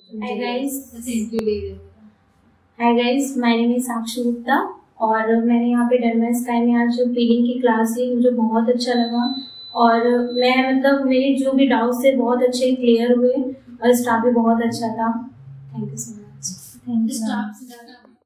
Hi guys, my name is साक्षी गुप्ता और मैंने यहाँ पे डरमा स्काई में आज जो फीलिंग की क्लास ली मुझे बहुत अच्छा लगा और मैं मतलब मेरे जो भी डाउट्स थे बहुत अच्छे क्लियर हुए और स्टाफ भी बहुत अच्छा था। Thank you so much. Thank you.